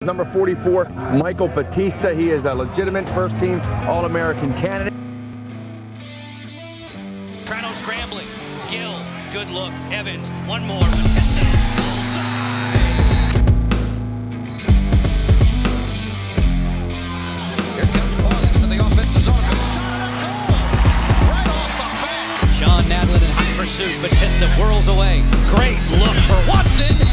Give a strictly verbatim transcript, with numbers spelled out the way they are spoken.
Number forty-four, Michael Battista. He is a legitimate first-team All-American candidate. Trano scrambling. Gill, good look. Evans, one more. Battista, bullseye! Here comes Boston in the offensive zone. Good shot and a goal! Right off the bat. Sean Nadlin in high pursuit. Battista whirls away. Great look for Watson.